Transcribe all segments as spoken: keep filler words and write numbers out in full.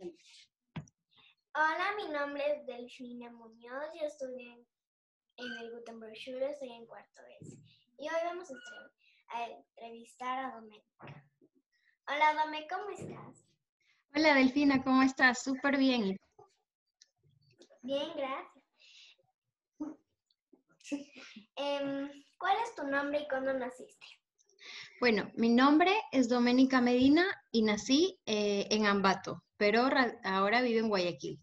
Hola, mi nombre es Delfina Muñoz, yo estudio en, en el Gutenberg Schule, estoy en cuarto S. Y hoy vamos a, entre, a entrevistar a Doménica. Hola, Domé, ¿cómo estás? Hola Delfina, ¿cómo estás? Súper bien. Bien, gracias. eh, ¿Cuál es tu nombre y cuándo naciste? Bueno, mi nombre es Doménica Medina y nací eh, en Ambato, pero ahora vivo en Guayaquil.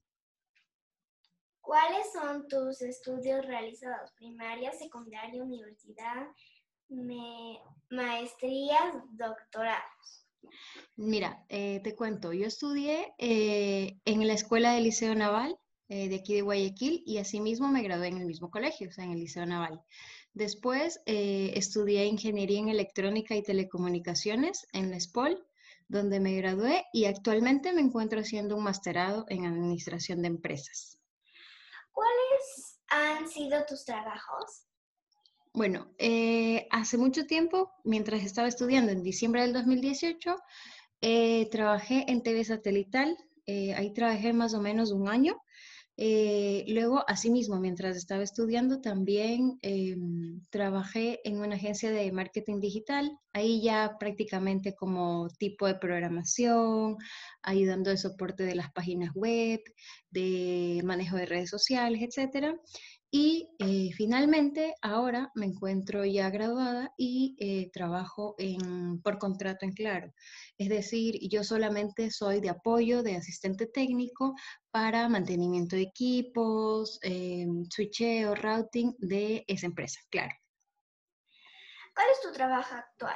¿Cuáles son tus estudios realizados? Primaria, secundaria, universidad, me, maestrías, doctorados. Mira, eh, te cuento, yo estudié eh, en la Escuela del Liceo Naval eh, de aquí de Guayaquil y asimismo me gradué en el mismo colegio, o sea, en el Liceo Naval. Después eh, estudié Ingeniería en Electrónica y Telecomunicaciones en la ESPOL, donde me gradué y actualmente me encuentro haciendo un masterado en Administración de Empresas. ¿Cuáles han sido tus trabajos? Bueno, eh, hace mucho tiempo, mientras estaba estudiando en diciembre del dos mil dieciocho, eh, trabajé en T V satelital. Eh, ahí trabajé más o menos un año. Eh, luego, asimismo, mientras estaba estudiando, también eh, trabajé en una agencia de marketing digital. Ahí ya prácticamente como tipo de programación, ayudando de soporte de las páginas web, de manejo de redes sociales, etcétera. Y eh, finalmente, ahora me encuentro ya graduada y eh, trabajo en, por contrato en Claro. Es decir, yo solamente soy de apoyo, de asistente técnico para mantenimiento de equipos, eh, switcheo, routing de esa empresa, Claro. ¿Cuál es tu trabajo actual?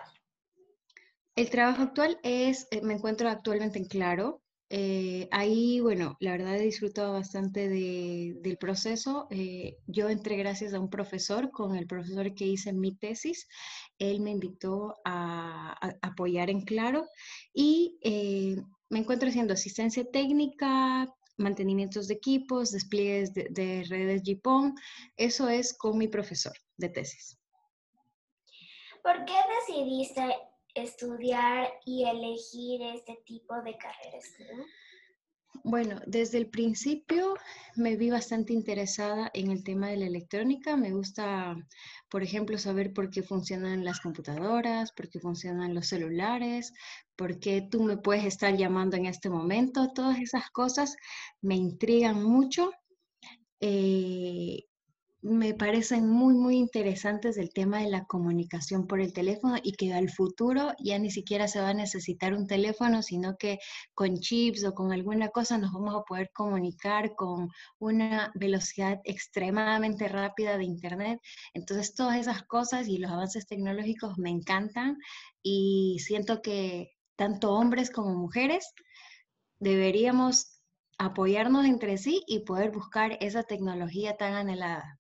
El trabajo actual es, eh, me encuentro actualmente en Claro. Eh, ahí, bueno, la verdad he disfrutado bastante de, del proceso. Eh, yo entré gracias a un profesor, con el profesor que hice mi tesis. Él me invitó a, a apoyar en Claro y eh, me encuentro haciendo asistencia técnica, mantenimientos de equipos, despliegues de, de redes G P O N. Eso es con mi profesor de tesis. ¿Por qué decidiste estudiar y elegir este tipo de carreras? ¿No? Bueno, desde el principio me vi bastante interesada en el tema de la electrónica. Me gusta, por ejemplo, saber por qué funcionan las computadoras, por qué funcionan los celulares, por qué tú me puedes estar llamando en este momento. Todas esas cosas me intrigan mucho. Eh, Me parecen muy, muy interesantes el tema de la comunicación por el teléfono y que al futuro ya ni siquiera se va a necesitar un teléfono, sino que con chips o con alguna cosa nos vamos a poder comunicar con una velocidad extremadamente rápida de internet. Entonces, todas esas cosas y los avances tecnológicos me encantan y siento que tanto hombres como mujeres deberíamos apoyarnos entre sí y poder buscar esa tecnología tan anhelada.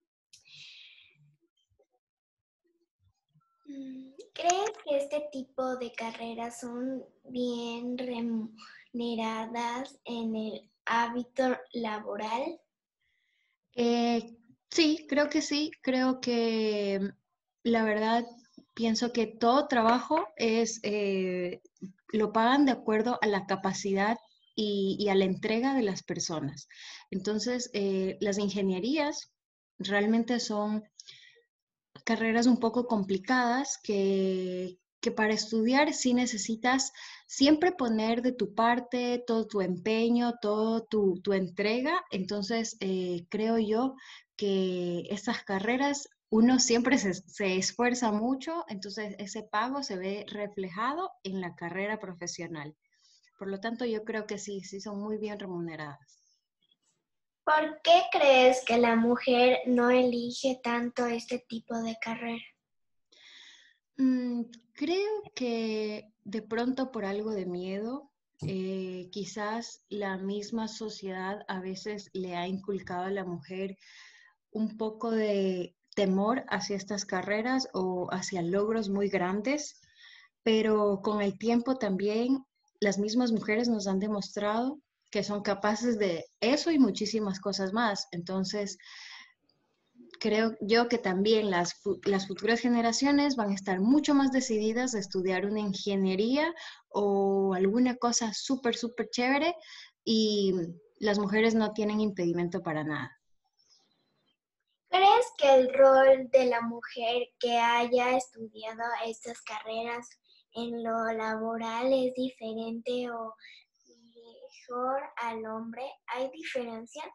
¿Crees que este tipo de carreras son bien remuneradas en el ámbito laboral? Eh, sí, creo que sí. Creo que la verdad pienso que todo trabajo es, eh, lo pagan de acuerdo a la capacidad y, y a la entrega de las personas. Entonces, eh, las ingenierías realmente son carreras un poco complicadas que, que para estudiar sí necesitas siempre poner de tu parte todo tu empeño, todo tu, tu entrega. Entonces, eh, creo yo que estas carreras uno siempre se, se esfuerza mucho, entonces ese pago se ve reflejado en la carrera profesional. Por lo tanto, yo creo que sí, sí son muy bien remuneradas. ¿Por qué crees que la mujer no elige tanto este tipo de carrera? Mm, creo que de pronto por algo de miedo, eh, quizás la misma sociedad a veces le ha inculcado a la mujer un poco de temor hacia estas carreras o hacia logros muy grandes, pero con el tiempo también las mismas mujeres nos han demostrado que son capaces de eso y muchísimas cosas más. Entonces, creo yo que también las, las futuras generaciones van a estar mucho más decididas a estudiar una ingeniería o alguna cosa súper, súper chévere y las mujeres no tienen impedimento para nada. ¿Crees que el rol de la mujer que haya estudiado estas carreras en lo laboral es diferente o mejor al hombre? ¿Hay diferencias?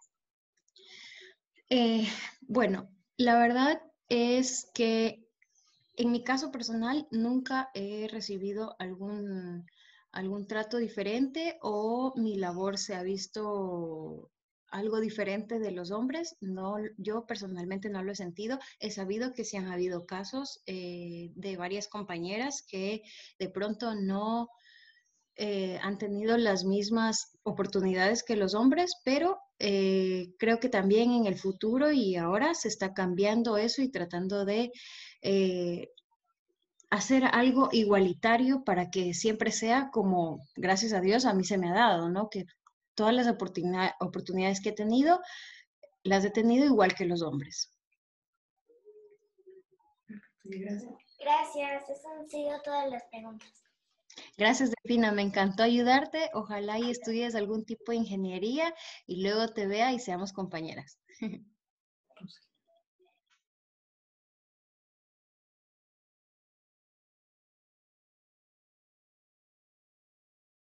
Eh, bueno, la verdad es que en mi caso personal nunca he recibido algún, algún trato diferente o mi labor se ha visto algo diferente de los hombres. No, yo personalmente no lo he sentido. He sabido que sí han habido casos eh, de varias compañeras que de pronto no eh, han tenido las mismas oportunidades que los hombres, pero eh, creo que también en el futuro y ahora se está cambiando eso y tratando de eh, hacer algo igualitario para que siempre sea como, gracias a Dios, a mí se me ha dado, ¿no? Que todas las oportunidad- oportunidades que he tenido, las he tenido igual que los hombres. Gracias. Gracias, esas han sido todas las preguntas. Gracias, Delfina, me encantó ayudarte. Ojalá y estudies algún tipo de ingeniería y luego te vea y seamos compañeras.